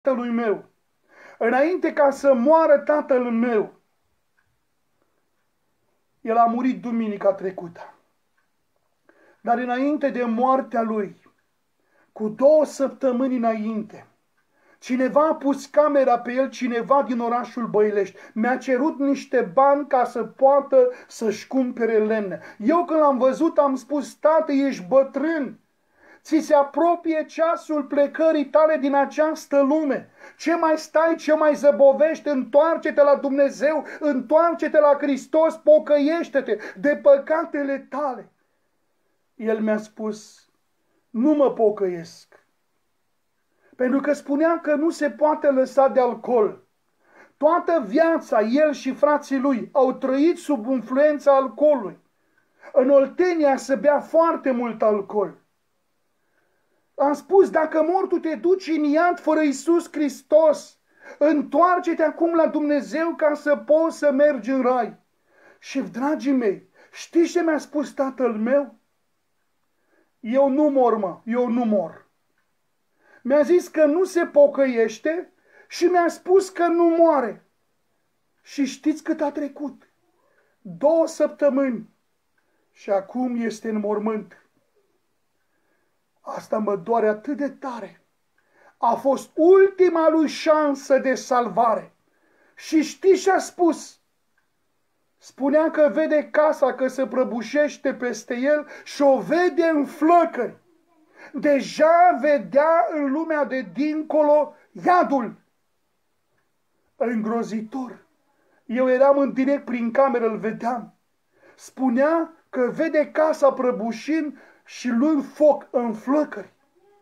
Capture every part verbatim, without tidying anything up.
tatălui meu, înainte ca să moară tatăl meu, el a murit duminica trecută. Dar înainte de moartea lui, cu două săptămâni înainte, cineva a pus camera pe el, cineva din orașul Băilești. Mi-a cerut niște bani ca să poată să-și cumpere lemne. Eu când l-am văzut am spus: tată, ești bătrân. Ți se apropie ceasul plecării tale din această lume. Ce mai stai, ce mai zăbovești? Întoarce-te la Dumnezeu, întoarce-te la Hristos, pocăiește-te de păcatele tale. El mi-a spus: nu mă pocăiesc. Pentru că spunea că nu se poate lăsa de alcool. Toată viața el și frații lui au trăit sub influența alcoolului. În Oltenia se bea foarte mult alcool. Am spus: dacă mor, tu te duci în iad fără Iisus Hristos. Întoarce-te acum la Dumnezeu ca să poți să mergi în rai. Și, dragii mei, știți ce mi-a spus tatăl meu? Eu nu mor, mă, eu nu mor. Mi-a zis că nu se pocăiește și mi-a spus că nu moare. Și știți cât a trecut? Două săptămâni. Și acum este în mormânt. Asta mă doare atât de tare. A fost ultima lui șansă de salvare. Și știți ce a spus? Spunea că vede casa, că se prăbușește peste el și o vede în flăcări. Deja vedea în lumea de dincolo iadul. Îngrozitor. Eu eram în direct prin cameră, îl vedeam. Spunea că vede casa prăbușind și luând foc în flăcări.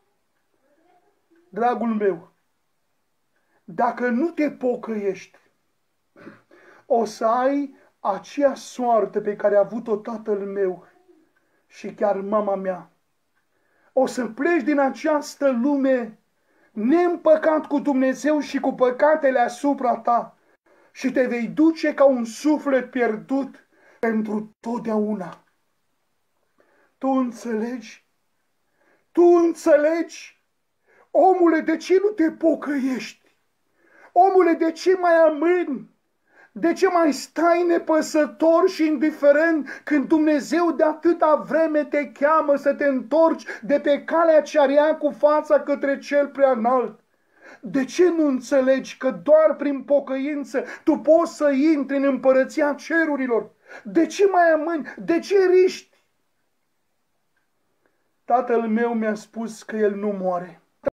Dragul meu, dacă nu te pocăiești, o să ai aceea soartă pe care a avut-o tatăl meu și chiar mama mea. O să pleci din această lume neîmpăcat cu Dumnezeu și cu păcatele asupra ta și te vei duce ca un suflet pierdut pentru totdeauna. Tu înțelegi? Tu înțelegi? Omule, de ce nu te pocăiești? Omule, de ce mai amâni? De ce mai stai nepăsător și indiferent când Dumnezeu de atâta vreme te cheamă să te întorci de pe calea cea rea cu fața către cel prea înalt? De ce nu înțelegi că doar prin pocăință tu poți să intri în împărăția cerurilor? De ce mai amâni? De ce riști? Tatăl meu mi-a spus că el nu moare.